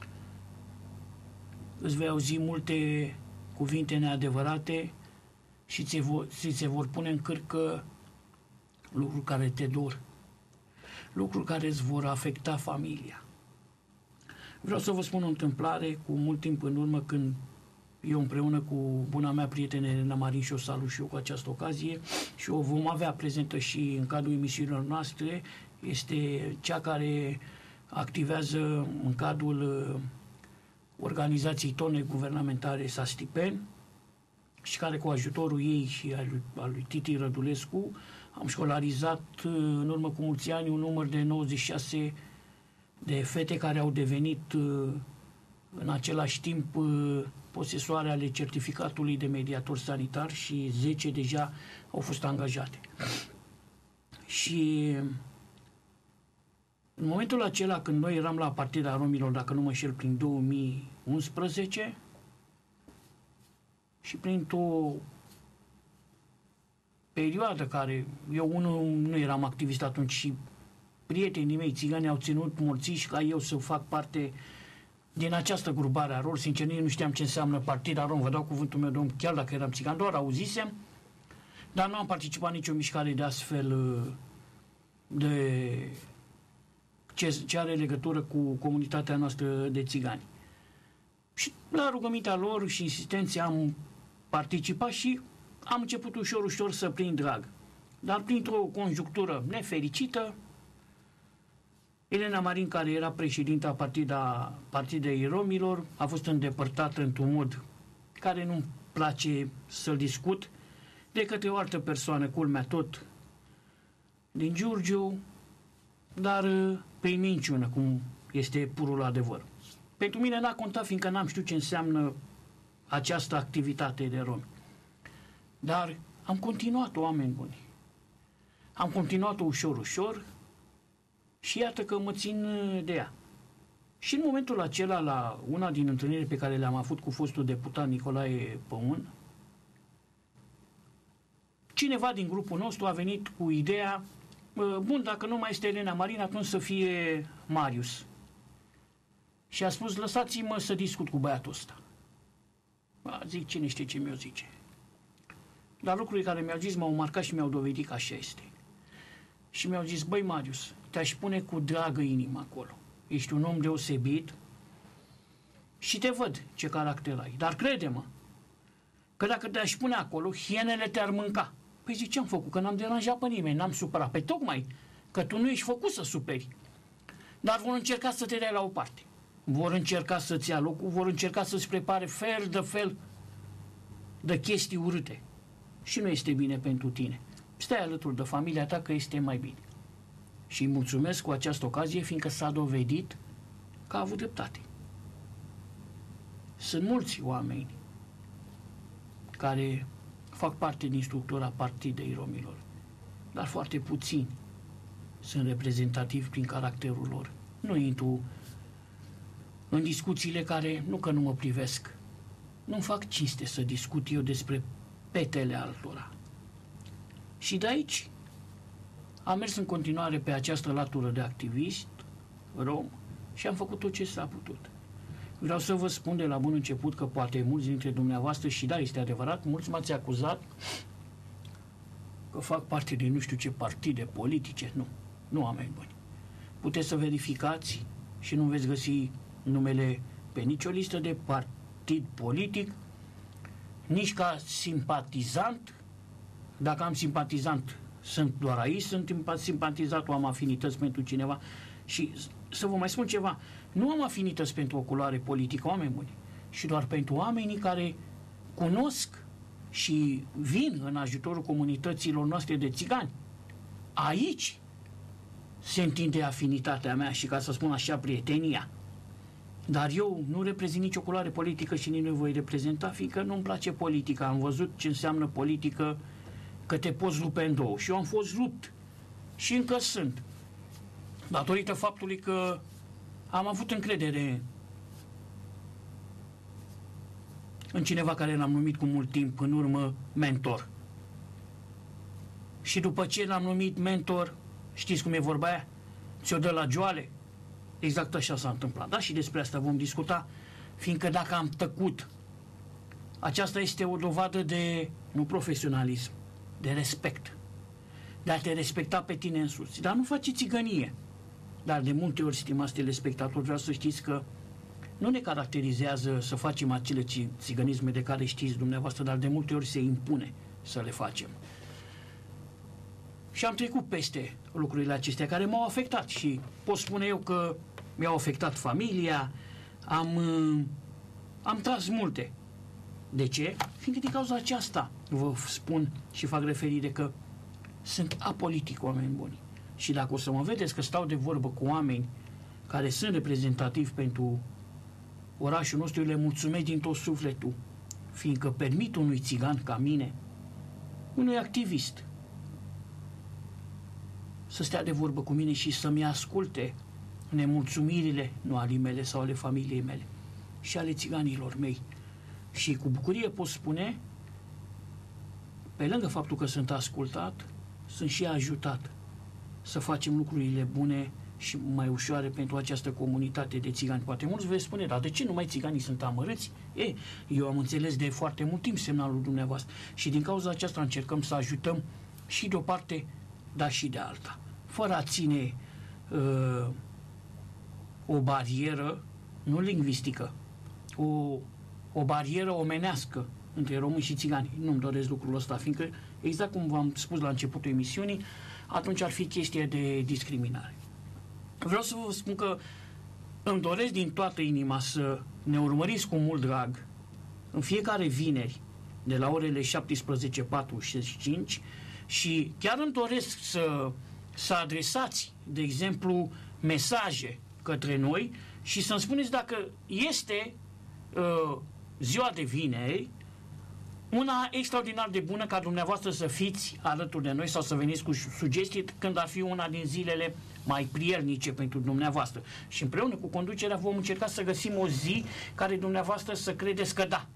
îți vei auzi multe cuvinte neadevărate și ți, vor, ți se vor pune în cârcă lucruri care te dor, lucruri care îți vor afecta familia. Vreau să vă spun o întâmplare cu mult timp în urmă, când eu împreună cu buna mea prietenă Elena Marin, și o salut și eu cu această ocazie și o vom avea prezentă și în cadrul emisiunilor noastre, este cea care activează în cadrul organizației tot neguvernamentale Sastipen și care, cu ajutorul ei și al lui, al lui Titi Rădulescu, am școlarizat în urmă cu mulți ani un număr de nouăzeci și șase de fete care au devenit în același timp posesoare ale certificatului de mediator sanitar și zece deja au fost angajate. Și în momentul acela, când noi eram la Partida Romilor, dacă nu mă înșel, prin două mii unsprezece, și printr-o perioadă care eu unul nu eram activist atunci și prietenii mei țigani au ținut morțiși ca eu să fac parte din această grupare a ROR. Sincer, nu știam ce înseamnă Partida Rom, vă dau cuvântul meu, domn, chiar dacă eram țigan, doar auzisem, dar nu am participat nicio mișcare de astfel de ce, ce are legătură cu comunitatea noastră de țigani. Și la rugămintea lor și insistențe am participat și am început ușor, ușor să prind drag. Dar printr-o conjunctură nefericită, Elena Marin, care era președinta partida, Partidei Romilor, a fost îndepărtată într-un mod care nu-mi place să-l discut, de către o altă persoană, culmea tot din Giurgiu, dar prin minciună, cum este purul adevăr. Pentru mine n-a contat, fiindcă n-am știut ce înseamnă această activitate de romi. Dar am continuat-o, oameni buni. Am continuat-o ușor, ușor și iată că mă țin de ea. Și în momentul acela, la una din întâlnirile pe care le-am avut cu fostul deputat Nicolae Păun, cineva din grupul nostru a venit cu ideea: bun, dacă nu mai este Elena Marin, atunci să fie Marius. Și a spus: lăsați-mă să discut cu băiatul ăsta. Ba, zic, cine știe ce mi-o zice. Dar lucrurile care mi-au zis m-au marcat și mi-au dovedit că așa este. Și mi-au zis: băi, Marius, te-aș pune cu dragă inimă acolo. Ești un om deosebit și te văd ce caracter ai. Dar crede-mă că dacă te-aș pune acolo, hienele te-ar mânca. Păi zic, ce-am făcut? Că n-am deranjat pe nimeni, n-am supărat. Pe tocmai că tu nu ești făcut să superi. Dar vor încerca să te dea la o parte. Vor încerca să-ți ia locul, vor încerca să-ți prepare fel de fel de chestii urâte. Și nu este bine pentru tine. Stai alături de familia ta, că este mai bine. Și îi mulțumesc cu această ocazie, fiindcă s-a dovedit că a avut dreptate. Sunt mulți oameni care fac parte din structura Partidei Romilor, dar foarte puțini sunt reprezentativi prin caracterul lor. Nu intru în discuțiile care, nu că nu mă privesc, nu-mi fac cinste să discut eu despre petele altora. Și de aici am mers în continuare pe această latură de activist rom și am făcut tot ce s-a putut. Vreau să vă spun de la bun început că poate mulți dintre dumneavoastră, și da, este adevărat, mulți m-ați acuzat că fac parte din nu știu ce partide politice. Nu, nu, oameni buni. Puteți să verificați și nu veți găsi numele pe nicio listă de partid politic, nici ca simpatizant. Dacă am simpatizant, sunt doar aici, sunt simpatizat, o am afinități pentru cineva. Și să vă mai spun ceva, nu am afinități pentru o culoare politică, oameni buni, și doar pentru oamenii care cunosc și vin în ajutorul comunităților noastre de țigani. Aici se întinde afinitatea mea și, ca să spun așa, prietenia. Dar eu nu reprezint nicio culoare politică și nici nu voi reprezenta, fiindcă nu-mi place politica. Am văzut ce înseamnă politică, că te poți rupe în două. Și eu am fost rupt și încă sunt, datorită faptului că am avut încredere în cineva care l-am numit cu mult timp în urmă mentor. Și după ce l-am numit mentor, știți cum e vorba aia? Ți-o dă la joale? Exact așa s-a întâmplat. Da, și despre asta vom discuta, fiindcă dacă am tăcut, aceasta este o dovadă de nu profesionalism, de respect. De a te respecta pe tine însuți. Dar nu face țigănie. Dar de multe ori, stimați telespectatori, vreau să știți că nu ne caracterizează să facem acele țigănisme de care știți dumneavoastră, dar de multe ori se impune să le facem. Și am trecut peste lucrurile acestea care m-au afectat și pot spune eu că mi-au afectat familia, am, am tras multe. De ce? Fiindcă din cauza aceasta vă spun și fac referire că sunt apolitic, oameni buni. Și dacă o să mă vedeți că stau de vorbă cu oameni care sunt reprezentativi pentru orașul nostru, le mulțumesc din tot sufletul, fiindcă permit unui țigan ca mine, unui activist, să stea de vorbă cu mine și să-mi asculte nemulțumirile, nu ale mele sau ale familiei mele, și ale țiganilor mei. Și cu bucurie pot spune, pe lângă faptul că sunt ascultat, sunt și ajutat să facem lucrurile bune și mai ușoare pentru această comunitate de țigani. Poate mulți veți spune, dar de ce numai țiganii sunt amărâți? E, eu am înțeles de foarte mult timp semnalul dumneavoastră și din cauza aceasta încercăm să ajutăm și de o parte, dar și de alta. Fără a ține uh, o barieră, nu lingvistică, o, o barieră omenească între români și țigani. Nu-mi doresc lucrul ăsta, fiindcă, exact cum v-am spus la începutul emisiunii, atunci ar fi chestie de discriminare. Vreau să vă spun că îmi doresc din toată inima să ne urmăriți cu mult drag în fiecare vineri de la orele șaptesprezece patruzeci și cinci și chiar îmi doresc să, să adresați, de exemplu, mesaje către noi și să-mi spuneți dacă este uh, ziua de vineri una extraordinar de bună ca dumneavoastră să fiți alături de noi sau să veniți cu sugestii când ar fi una din zilele mai prielnice pentru dumneavoastră. Și împreună cu conducerea vom încerca să găsim o zi care dumneavoastră să credeți că da,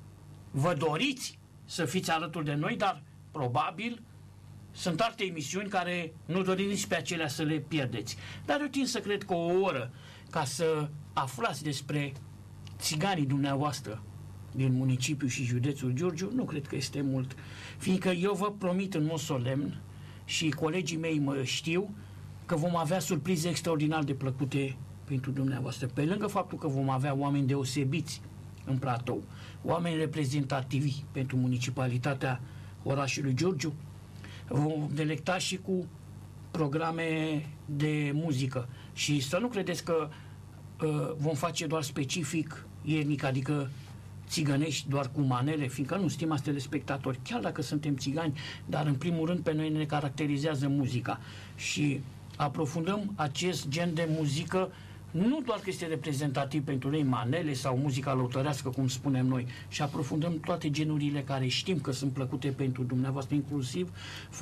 vă doriți să fiți alături de noi, dar probabil sunt alte emisiuni care nu doriți nici pe acelea să le pierdeți. Dar eu tind să cred că o oră ca să aflați despre țiganii dumneavoastră din municipiul și județul Giurgiu, nu cred că este mult. Fiindcă eu vă promit în mod solemn și colegii mei mă știu că vom avea surprize extraordinar de plăcute pentru dumneavoastră. Pe lângă faptul că vom avea oameni deosebiți în platou, oameni reprezentativi pentru municipalitatea orașului Giurgiu, vom delecta și cu programe de muzică. Și să nu credeți că uh, vom face doar specific iernic, adică țigănești doar cu manele, fiindcă nu, stimați telespectatori, chiar dacă suntem țigani, dar în primul rând pe noi ne caracterizează muzica și aprofundăm acest gen de muzică, nu doar că este reprezentativ pentru noi manele sau muzica lăutărească, cum spunem noi, și aprofundăm toate genurile care știm că sunt plăcute pentru dumneavoastră, inclusiv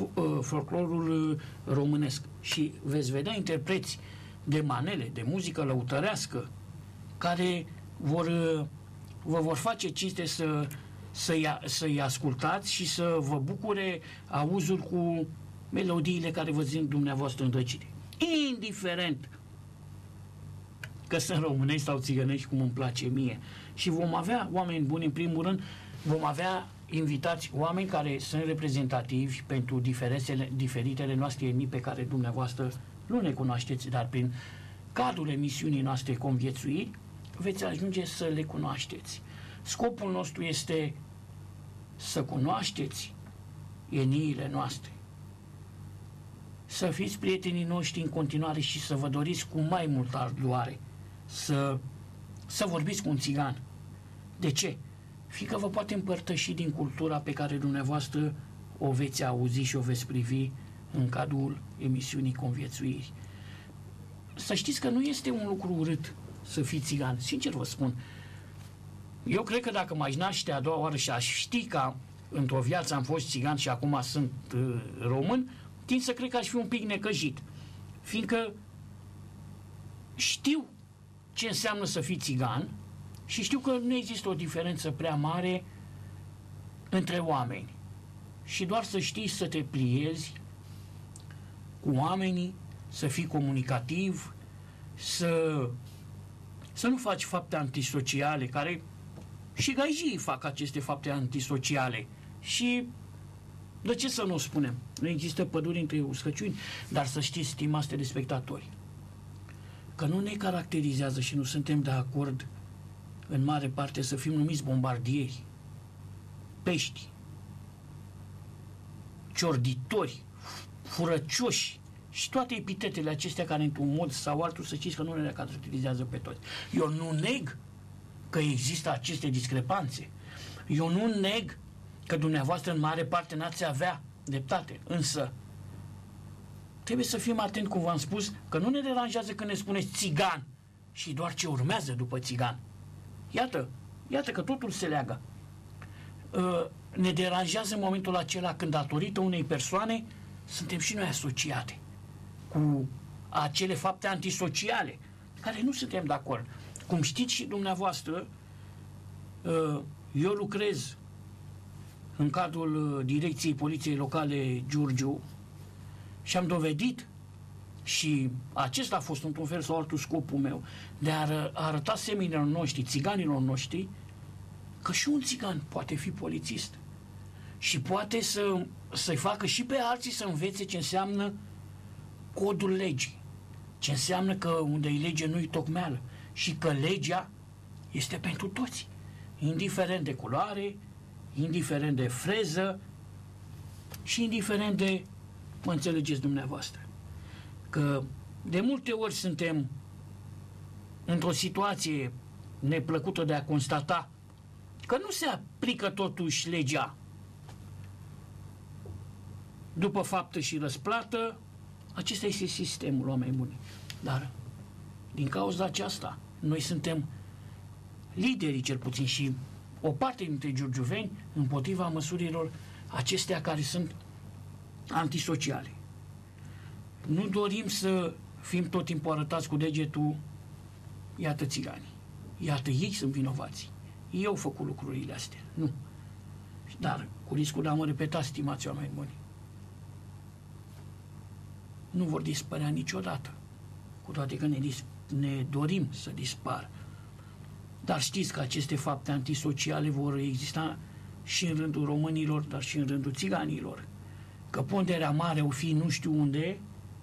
folclorul românesc. Și veți vedea interpreți de manele, de muzică lăutărească, care vor vă vor face cinste să, să-i, să-i ascultați și să vă bucure auzul cu melodiile care vă țin dumneavoastră îndrăgire. Indiferent că sunt românești sau țigănești, cum îmi place mie. Și vom avea oameni buni, în primul rând, vom avea invitați oameni care sunt reprezentativi pentru diferențele, diferitele noastre etnii pe care dumneavoastră nu ne cunoașteți, dar prin cadrul emisiunii noastre Conviețui, veți ajunge să le cunoașteți. Scopul nostru este să cunoașteți etniile noastre, să fiți prietenii noștri în continuare și să vă doriți cu mai multă ardoare să, să vorbiți cu un țigan. De ce? Fiindcă vă poate împărtăși din cultura pe care dumneavoastră o veți auzi și o veți privi în cadrul emisiunii Conviețuiri. Să știți că nu este un lucru urât să fii țigan. Sincer vă spun, eu cred că dacă m-aș naște a doua oară și aș ști că într-o viață am fost țigan și acum sunt uh, român, tind să cred că aș fi un pic necăjit. Fiindcă știu ce înseamnă să fii țigan și știu că nu există o diferență prea mare între oameni. Și doar să știi să te pliezi cu oamenii, să fii comunicativ, să să nu faci fapte antisociale, care și gaijii fac aceste fapte antisociale Și de ce să nu o spunem? Nu există păduri între uscăciuni, dar să știți, stimați telespectatori, că nu ne caracterizează și nu suntem de acord în mare parte să fim numiți bombardieri, pești, ciorditori, furăcioși și toate epitetele acestea care într-un mod sau altul să știți că nu ne caracterizează pe toți. Eu nu neg că există aceste discrepanțe. Eu nu neg că dumneavoastră în mare parte n-ați avea dreptate, însă trebuie să fim atenți, cum v-am spus, că nu ne deranjează când ne spuneți țigan și doar ce urmează după țigan. Iată, iată că totul se leagă. Ne deranjează în momentul acela când datorită unei persoane suntem și noi asociate cu acele fapte antisociale care nu suntem de acord. Cum știți și dumneavoastră, eu lucrez în cadrul Direcției Poliției Locale Giurgiu și am dovedit, și acesta a fost într-un fel sau altul scopul meu, de a arăta seminilor noștri, țiganilor noștri, că și un țigan poate fi polițist și poate să, să-i facă și pe alții să învețe ce înseamnă codul legii, ce înseamnă că unde e lege nu-i tocmeală și că legea este pentru toți, indiferent de culoare, indiferent de freză și indiferent de, mă înțelegeți dumneavoastră, că de multe ori suntem într-o situație neplăcută de a constata că nu se aplică totuși legea după faptă și răsplată. Acesta este sistemul, oameni buni. Dar din cauza aceasta noi suntem liderii, cel puțin, și o parte dintre giurgiuveni împotriva măsurilor acestea care sunt antisociale. Nu dorim să fim tot timpul arătați cu degetul, iată țiganii, iată ei sunt vinovații, ei au făcut lucrurile astea. Nu. Dar cu riscul de a mă repeta, stimați oameni buni, nu vor dispărea niciodată, cu toate că ne, ne dorim să dispară. Dar știți că aceste fapte antisociale vor exista și în rândul românilor, dar și în rândul țiganilor. Că ponderea mare o fi nu știu unde,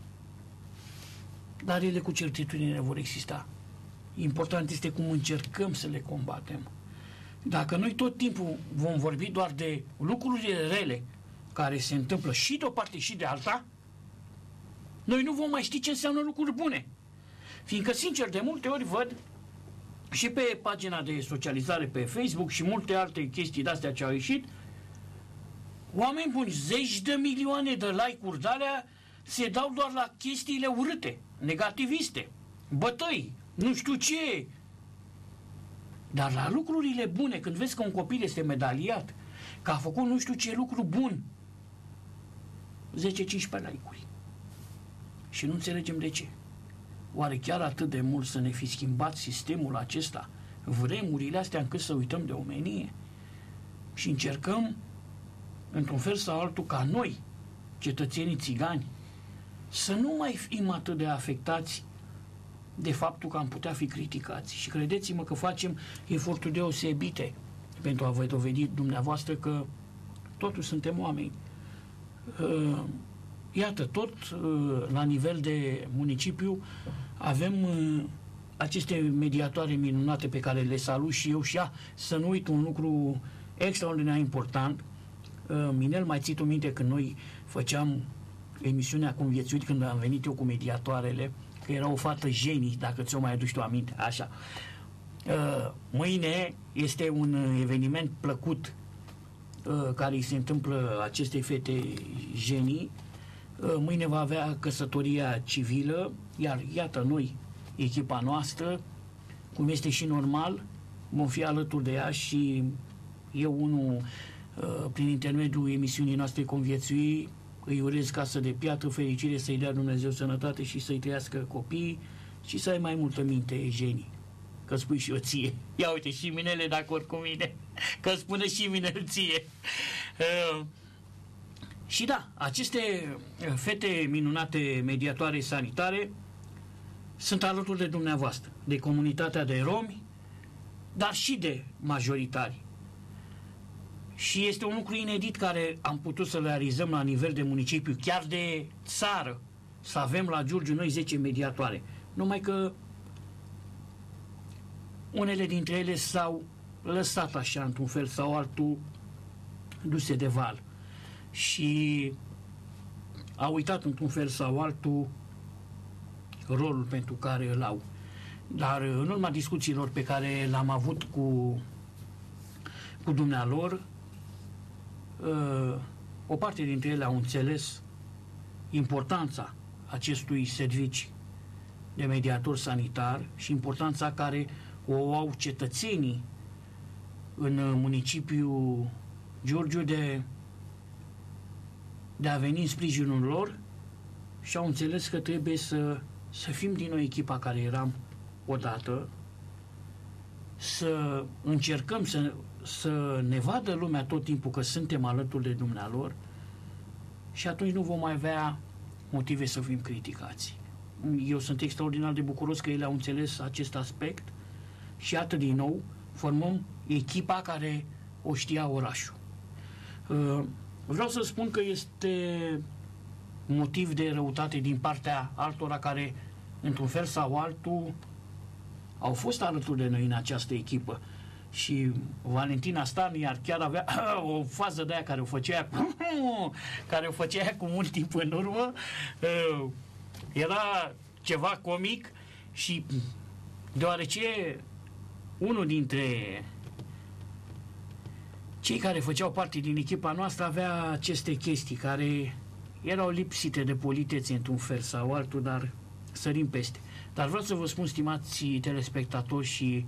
dar ele cu certitudine vor exista. Important este cum încercăm să le combatem. Dacă noi tot timpul vom vorbi doar de lucrurile rele care se întâmplă și de o parte și de alta, noi nu vom mai ști ce înseamnă lucruri bune. Fiindcă, sincer, de multe ori văd și pe pagina de socializare pe Facebook și multe alte chestii de-astea ce au ieșit, oameni buni, zeci de milioane de like-uri de-alea se dau doar la chestiile urâte, negativiste, bătăi, nu știu ce. Dar la lucrurile bune, când vezi că un copil este medaliat, că a făcut nu știu ce lucru bun, zece cincisprezece like-uri. Și nu înțelegem de ce. Oare chiar atât de mult să ne fi schimbat sistemul acesta, vremurile astea, încât să uităm de omenie? Și încercăm, într-un fel sau altul, ca noi, cetățenii țigani, să nu mai fim atât de afectați de faptul că am putea fi criticați. Și credeți-mă că facem eforturi deosebite pentru a vă dovedi dumneavoastră că totuși suntem oameni. Iată, tot la nivel de municipiu avem aceste mediatoare minunate pe care le salut și eu și ea, să nu uit un lucru extraordinar important. Minel, mai ții tu minte când noi făceam emisiunea Conviețuit, când am venit eu cu mediatoarele, că era o fată genii, dacă ți-o mai aduci tu aminte, așa. Mâine este un eveniment plăcut care îi se întâmplă acestei fete genii. Mâine va avea căsătoria civilă, iar iată noi, echipa noastră, cum este și normal, vom fi alături de ea și eu unul, prin intermediul emisiunii noastre Conviețui, îi urez casă de piatră, fericire, să-i dea Dumnezeu sănătate și să-i trăiască copiii și să ai mai multă minte, genii. Că spui și o ție. Ia uite, și Minele de acord cu mine, că spune și Minel ție. Uh, și da, aceste fete minunate mediatoare sanitare sunt alături de dumneavoastră, de comunitatea de romi, dar și de majoritari. și este un lucru inedit care am putut să realizăm la nivel de municipiu, chiar de țară, să avem la Giurgiu noi zece mediatoare. Numai că unele dintre ele s-au lăsat așa, într-un fel sau altul, duse de val. Și au uitat, într-un fel sau altul, rolul pentru care îl au. Dar în urma discuțiilor pe care le-am avut cu, cu dumnealor, o parte dintre ele au înțeles importanța acestui serviciu de mediator sanitar și importanța care o au cetățenii în municipiul Giurgiu de, de a veni în sprijinul lor și au înțeles că trebuie să, să fim din nou echipa care eram odată, să încercăm să, să ne vadă lumea tot timpul că suntem alături de dumnealor și atunci nu vom mai avea motive să fim criticați. Eu sunt extraordinar de bucuros că ele au înțeles acest aspect și atât din nou formăm echipa care o știa orașul. Vreau să spun că este motiv de răutate din partea altora care, într-un fel sau altul, au fost alături de noi în această echipă. Și Valentina Stan iar chiar avea o fază de aia care o făcea care o făcea cu mult timp în urmă. Era ceva comic și deoarece unul dintre cei care făceau parte din echipa noastră avea aceste chestii care erau lipsite de politețe într-un fel sau altul, dar sărim peste. Dar vreau să vă spun, stimați telespectatori și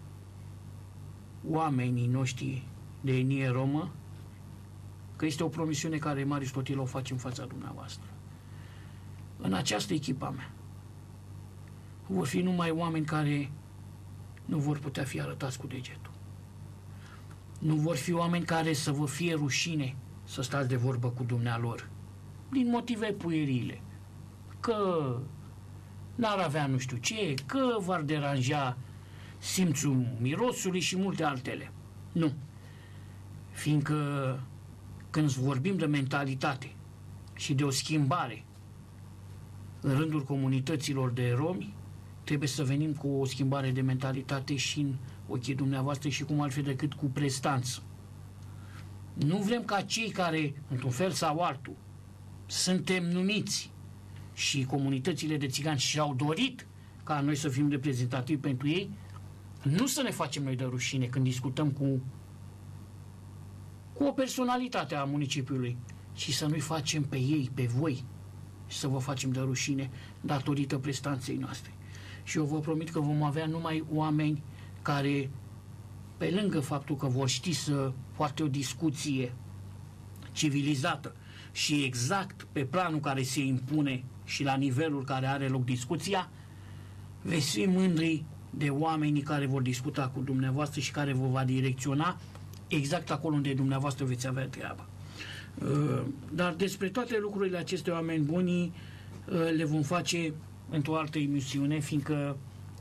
oamenii noștri de etnie romă, că este o promisiune care Marius Totil o face în fața dumneavoastră. În această echipă mea vor fi numai oameni care nu vor putea fi arătați cu degetul. Nu vor fi oameni care să vă fie rușine să stați de vorbă cu dumnealor, din motive puerile, că n-ar avea nu știu ce, că v-ar deranja simțul mirosului și multe altele. Nu. Fiindcă când vorbim de mentalitate și de o schimbare în rândul comunităților de romi, trebuie să venim cu o schimbare de mentalitate și în ochii dumneavoastră și cum altfel decât cu prestanță. Nu vrem ca cei care, într-un fel sau altul, suntem numiți și comunitățile de țigani și-au dorit ca noi să fim reprezentativi pentru ei, nu să ne facem noi de rușine când discutăm cu, cu o personalitate a municipiului, ci să nu-i facem pe ei, pe voi, și să vă facem de rușine datorită prestanței noastre. Și eu vă promit că vom avea numai oameni care, pe lângă faptul că vor ști să poarte o discuție civilizată și exact pe planul care se impune și la nivelul care are loc discuția, veți fi mândri de oamenii care vor discuta cu dumneavoastră și care vă va direcționa exact acolo unde dumneavoastră veți avea treaba. Dar despre toate lucrurile aceste oameni buni le vom face într-o altă emisiune, fiindcă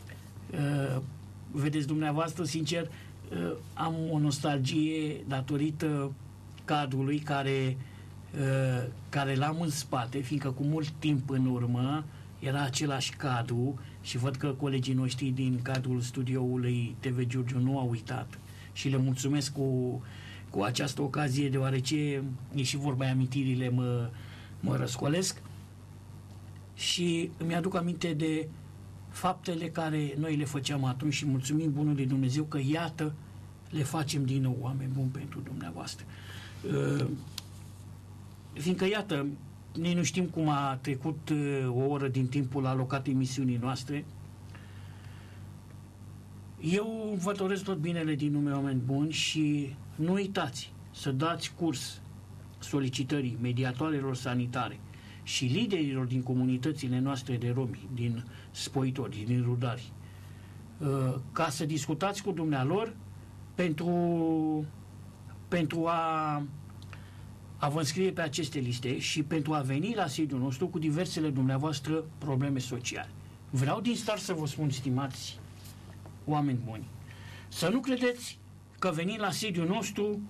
vedeți dumneavoastră, sincer, am o nostalgie datorită cadrului care, care l-am în spate, fiindcă cu mult timp în urmă era același cadru și văd că colegii noștri din cadrul studioului T V Giurgiu nu au uitat și le mulțumesc cu, cu această ocazie, deoarece e și vorba, amintirile mă, mă răscolesc și îmi aduc aminte de faptele care noi le făceam atunci și mulțumim Bunului Dumnezeu că iată le facem din nou, oameni buni, pentru dumneavoastră. Uh, fiindcă iată, noi nu știm cum a trecut uh, o oră din timpul alocat emisiunii noastre. Eu vă doresc tot binele din nume, oameni buni, și nu uitați să dați curs solicitării mediatoarelor sanitare și liderilor din comunitățile noastre de romi, din spoitori, din rudari, ca să discutați cu dumnealor pentru, pentru a, a vă înscrie pe aceste liste și pentru a veni la sediul nostru cu diversele dumneavoastră probleme sociale. Vreau din start să vă spun, stimați oameni buni, să nu credeți că venind la sediul nostru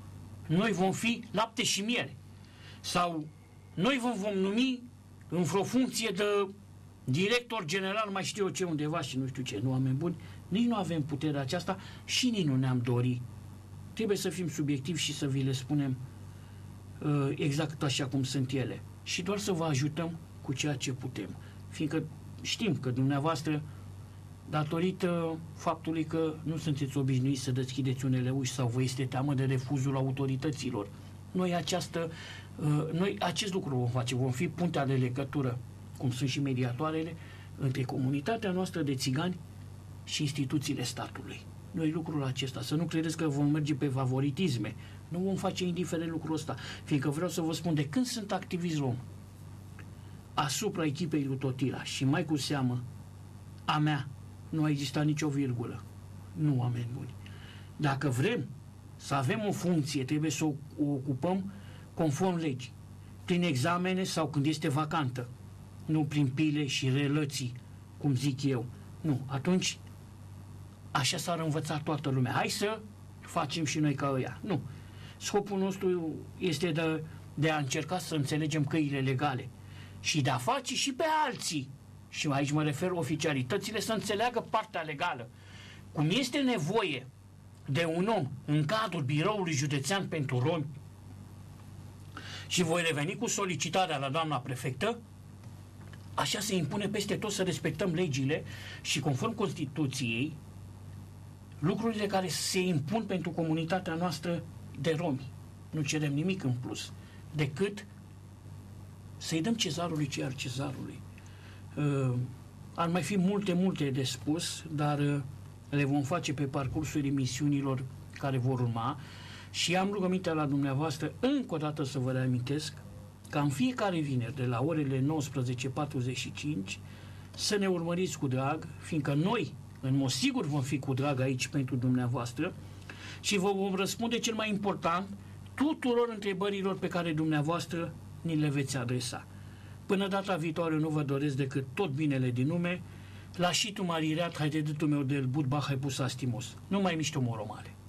noi vom fi lapte și miere. Sau noi vă vom numi în vreo funcție de director general, mai știu eu ce, undeva și nu știu ce, nu, oameni buni, nici nu avem puterea aceasta și nici nu ne-am dorit. Trebuie să fim subiectivi și să vi le spunem uh, exact așa cum sunt ele. Și doar să vă ajutăm cu ceea ce putem. Fiindcă știm că dumneavoastră, datorită faptului că nu sunteți obișnuiți să deschideți unele uși sau vă este teamă de refuzul autorităților, noi, această, uh, noi acest lucru vom face. Vom fi puntea de legătură, cum sunt și mediatoarele, între comunitatea noastră de țigani și instituțiile statului. Noi lucrul acesta, să nu credeți că vom merge pe favoritisme, nu vom face indiferent lucrul ăsta, fiindcă vreau să vă spun, de când sunt activist rom asupra echipei lui Totila și mai cu seamă a mea, nu a existat nicio virgulă. Nu, oameni buni. Dacă vrem să avem o funcție, trebuie să o, o ocupăm conform legii, prin examene sau când este vacantă, nu prin pile și relații, cum zic eu. Nu, atunci așa s-ar învăța toată lumea. Hai să facem și noi ca ăia. Nu. Scopul nostru este de, de a încerca să înțelegem căile legale și de a face și pe alții, și aici mă refer oficialitățile, să înțeleagă partea legală. Cum este nevoie de un om în cadrul Biroului Județean pentru Romi, și voi reveni cu solicitarea la doamna prefectă, așa se impune peste tot să respectăm legile și conform Constituției lucrurile care se impun pentru comunitatea noastră de romi. Nu cerem nimic în plus, decât să-i dăm cezarului ce ar cezarului. Uh, ar mai fi multe, multe de spus, dar uh, le vom face pe parcursul emisiunilor care vor urma și am rugămintea la dumneavoastră încă o dată să vă reamintesc ca în fiecare vineri de la orele nouăsprezece patruzeci și cinci să ne urmăriți cu drag, fiindcă noi în mod sigur vom fi cu drag aici pentru dumneavoastră și vă vom răspunde cel mai important tuturor întrebărilor pe care dumneavoastră ni le veți adresa. Până data viitoare nu vă doresc decât tot binele din lume. La și tu marireat, hai de dâtul meu de el budba, hai pus astimos. Nu mai mișto moromale.